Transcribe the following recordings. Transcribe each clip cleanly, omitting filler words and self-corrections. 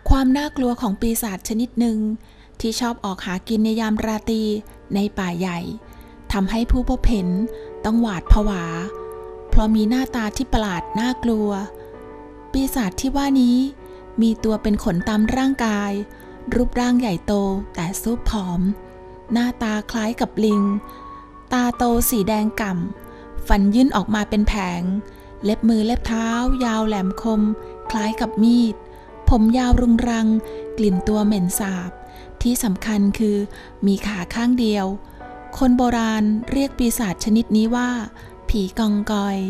ความน่ากลัวของปีศาจชนิดหนึ่งที่ชอบออกหากินในยามราตรีในป่าใหญ่ทำให้ผู้พบเห็นต้องหวาดผวาเพราะมีหน้าตาที่ประหลาดน่ากลัวปีศาจที่ว่านี้มีตัวเป็นขนตามร่างกายรูปร่างใหญ่โตแต่ซูบผอมหน้าตาคล้ายกับลิงตาโตสีแดงก่ำฟันยื่นออกมาเป็นแผงเล็บมือเล็บเท้ายาวแหลมคมคล้ายกับมีดผมยาวรุงรังกลิ่นตัวเหม็นสาบที่สำคัญคือมีขาข้างเดียวคนโบราณเรียกปีศาจชนิดนี้ว่าผีกองกอย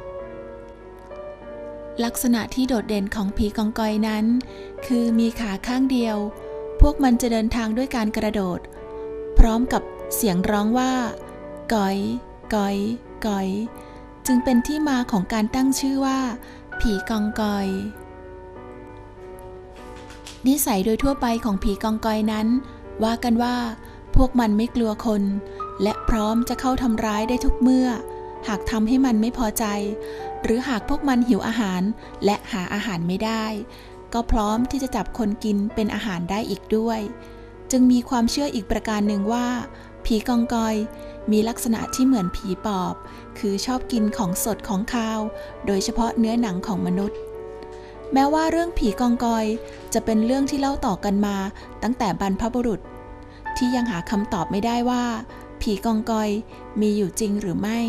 ลักษณะที่โดดเด่นของผีกองกอยนั้นคือมีขาข้างเดียวพวกมันจะเดินทางด้วยการกระโดดพร้อมกับเสียงร้องว่าก๋อยก๋อยก๋อยจึงเป็นที่มาของการตั้งชื่อว่าผีกองกอยนิสัยโดยทั่วไปของผีกองกอยนั้นว่ากันว่าพวกมันไม่กลัวคนและพร้อมจะเข้าทำร้ายได้ทุกเมื่อหากทำให้มันไม่พอใจหรือหากพวกมันหิวอาหารและหาอาหารไม่ได้ก็พร้อมที่จะจับคนกินเป็นอาหารได้อีกด้วยจึงมีความเชื่ออีกประการหนึ่งว่าผีกองกอยมีลักษณะที่เหมือนผีปอบคือชอบกินของสดของคาวโดยเฉพาะเนื้อหนังของมนุษย์แม้ว่าเรื่องผีกองกอยจะเป็นเรื่องที่เล่าต่อกันมาตั้งแต่บรรพบุรุษที่ยังหาคำตอบไม่ได้ว่าผีกองกอยมีอยู่จริงหรือไม่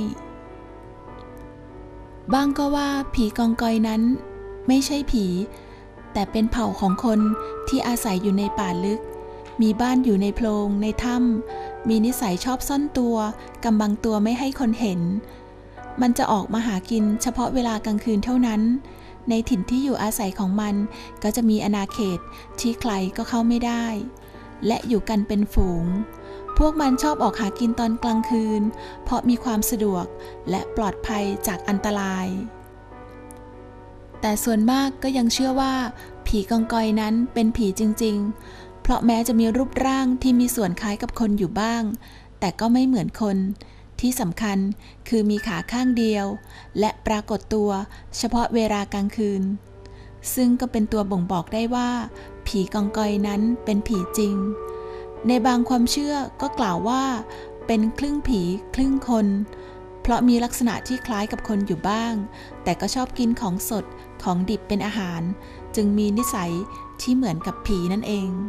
บางก็ว่าผีกองกอยนั้นไม่ใช่ผีแต่เป็นเผ่าของคนที่อาศัยอยู่ในป่าลึกมีบ้านอยู่ในโพรงในถ้ำมีนิสัยชอบซ่อนตัวกำบังตัวไม่ให้คนเห็นมันจะออกมาหากินเฉพาะเวลากลางคืนเท่านั้นในถิ่นที่อยู่อาศัยของมันก็จะมีอาณาเขตที่ใครก็เข้าไม่ได้และอยู่กันเป็นฝูงพวกมันชอบออกหากินตอนกลางคืนเพราะมีความสะดวกและปลอดภัยจากอันตรายแต่ส่วนมากก็ยังเชื่อว่าผีกองกอยนั้นเป็นผีจริงๆเพราะแม้จะมีรูปร่างที่มีส่วนคล้ายกับคนอยู่บ้างแต่ก็ไม่เหมือนคนที่สำคัญคือมีขาข้างเดียวและปรากฏตัวเฉพาะเวลากลางคืนซึ่งก็เป็นตัวบ่งบอกได้ว่าผีกองกอยนั้นเป็นผีจริงในบางความเชื่อก็กล่าวว่าเป็นครึ่งผีครึ่งคนเพราะมีลักษณะที่คล้ายกับคนอยู่บ้างแต่ก็ชอบกินของสดของดิบเป็นอาหารจึงมีนิสัยที่เหมือนกับผีนั่นเอง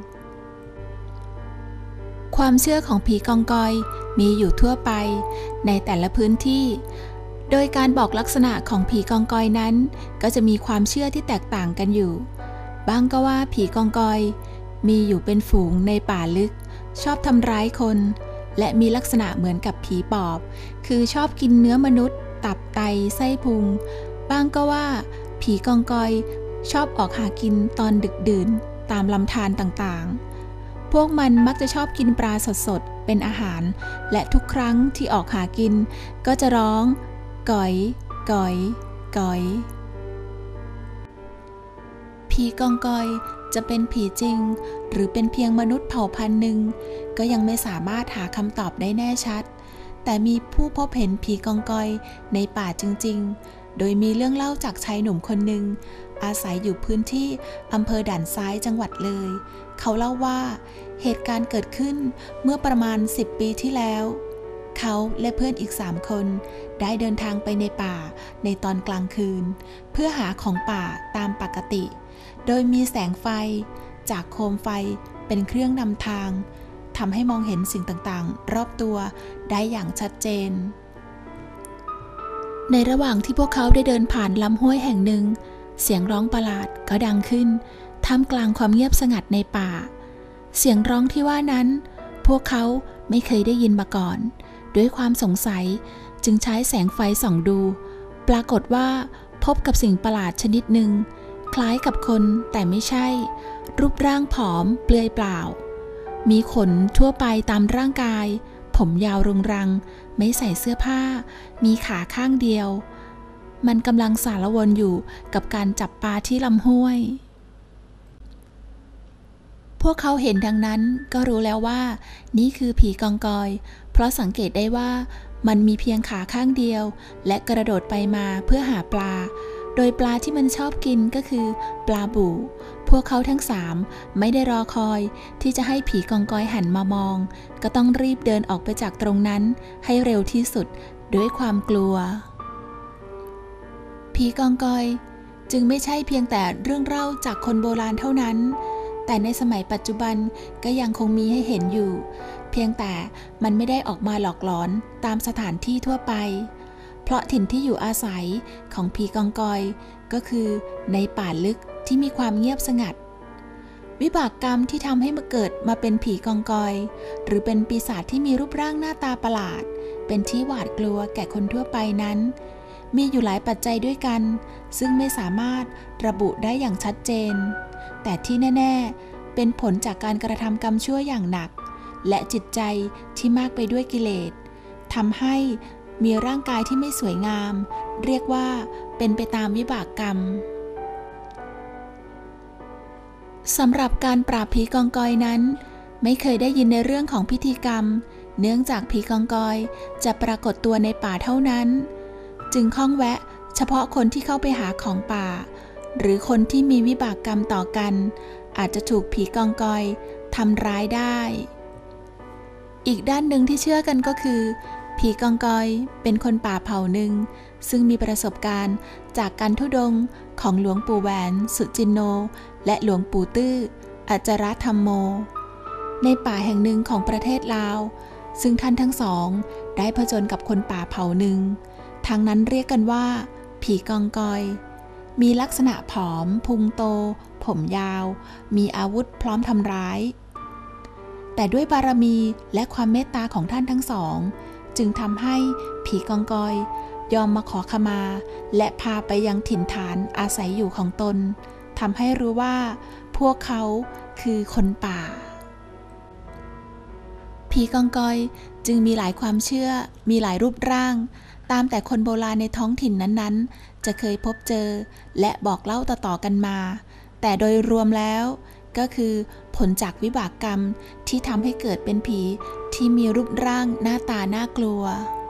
ความเชื่อของผีกองกอยมีอยู่ทั่วไปในแต่ละพื้นที่โดยการบอกลักษณะของผีกองกอยนั้นก็จะมีความเชื่อที่แตกต่างกันอยู่บางก็ว่าผีกองกอยมีอยู่เป็นฝูงในป่าลึกชอบทำร้ายคนและมีลักษณะเหมือนกับผีปอบคือชอบกินเนื้อมนุษย์ตับไตไส้พุงบางก็ว่าผีกองกอยชอบออกหากินตอนดึกดื่นตามลำธารต่างๆพวกมันมักจะชอบกินปลาสดๆเป็นอาหารและทุกครั้งที่ออกหากินก็จะร้องก๋อยก๋อยก๋อยผีกองกอยจะเป็นผีจริงหรือเป็นเพียงมนุษย์เผ่าพันธุ์หนึ่งก็ยังไม่สามารถหาคำตอบได้แน่ชัดแต่มีผู้พบเห็นผีกองกอยในป่าจริงๆโดยมีเรื่องเล่าจากชายหนุ่มคนหนึ่งอาศัยอยู่พื้นที่อำเภอด่านซ้ายจังหวัดเลยเขาเล่าว่าเหตุการณ์เกิดขึ้นเมื่อประมาณ10 ปีที่แล้วเขาและเพื่อนอีก3 คนได้เดินทางไปในป่าในตอนกลางคืนเพื่อหาของป่าตามปกติโดยมีแสงไฟจากโคมไฟเป็นเครื่องนำทางทำให้มองเห็นสิ่งต่างๆรอบตัวได้อย่างชัดเจนในระหว่างที่พวกเขาได้เดินผ่านลำห้วยแห่งหนึ่งเสียงร้องประหลาดก็ดังขึ้นท่ามกลางความเงียบสงัดในป่าเสียงร้องที่ว่านั้นพวกเขาไม่เคยได้ยินมาก่อนด้วยความสงสัยจึงใช้แสงไฟส่องดูปรากฏว่าพบกับสิ่งประหลาดชนิดหนึ่งคล้ายกับคนแต่ไม่ใช่รูปร่างผอมเปลือยเปล่ามีขนทั่วไปตามร่างกายผมยาวรุงรังไม่ใส่เสื้อผ้ามีขาข้างเดียวมันกำลังสารวนอยู่กับการจับปลาที่ลำห้วยพวกเขาเห็นดังนั้นก็รู้แล้วว่านี่คือผีกองกอยเพราะสังเกตได้ว่ามันมีเพียงขาข้างเดียวและกระโดดไปมาเพื่อหาปลาโดยปลาที่มันชอบกินก็คือปลาบู่พวกเขาทั้ง3ไม่ได้รอคอยที่จะให้ผีกองกอยหันมามองก็ต้องรีบเดินออกไปจากตรงนั้นให้เร็วที่สุดด้วยความกลัวผีกองกอยจึงไม่ใช่เพียงแต่เรื่องเล่าจากคนโบราณเท่านั้นแต่ในสมัยปัจจุบันก็ยังคงมีให้เห็นอยู่เพียงแต่มันไม่ได้ออกมาหลอกหลอนตามสถานที่ทั่วไปเพราะถิ่นที่อยู่อาศัยของผีกองกอยก็คือในป่าลึกที่มีความเงียบสงัดวิบากกรรมที่ทำให้มาเกิดมาเป็นผีกองกอยหรือเป็นปีศาจที่มีรูปร่างหน้าตาประหลาดเป็นที่หวาดกลัวแก่คนทั่วไปนั้นมีอยู่หลายปัจจัยด้วยกันซึ่งไม่สามารถระบุได้อย่างชัดเจนแต่ที่แน่ๆเป็นผลจากการกระทำกรรมชั่วอย่างหนักและจิตใจที่มากไปด้วยกิเลสทำให้มีร่างกายที่ไม่สวยงามเรียกว่าเป็นไปตามวิบากกรรมสำหรับการปราบผีกองกอยนั้นไม่เคยได้ยินในเรื่องของพิธีกรรมเนื่องจากผีกองกอยจะปรากฏตัวในป่าเท่านั้นจึงข้องแวะเฉพาะคนที่เข้าไปหาของป่าหรือคนที่มีวิบากกรรมต่อกันอาจจะถูกผีกองกอยทำร้ายได้อีกด้านหนึ่งที่เชื่อกันก็คือผีกองกอยเป็นคนป่าเผ่าหนึ่งซึ่งมีประสบการณ์จากการธุดงค์ของหลวงปู่แหวนสุจินโนและหลวงปู่ตื้ออัจฉรธรรมโมในป่าแห่งหนึ่งของประเทศลาวซึ่งท่านทั้งสองได้ผจญกับคนป่าเผ่าหนึ่งทางนั้นเรียกกันว่าผีกองกอยมีลักษณะผอมพุงโตผมยาวมีอาวุธพร้อมทำร้ายแต่ด้วยบารมีและความเมตตาของท่านทั้งสองจึงทำให้ผีกองกอยยอมมาขอขมาและพาไปยังถิ่นฐานอาศัยอยู่ของตนทำให้รู้ว่าพวกเขาคือคนป่าผีกองกอยจึงมีหลายความเชื่อมีหลายรูปร่างตามแต่คนโบราณในท้องถิ่นนั้นๆจะเคยพบเจอและบอกเล่าต่อๆกันมาแต่โดยรวมแล้วก็คือผลจากวิบากกรรมที่ทำให้เกิดเป็นผีที่มีรูปร่างหน้าตาน่ากลัว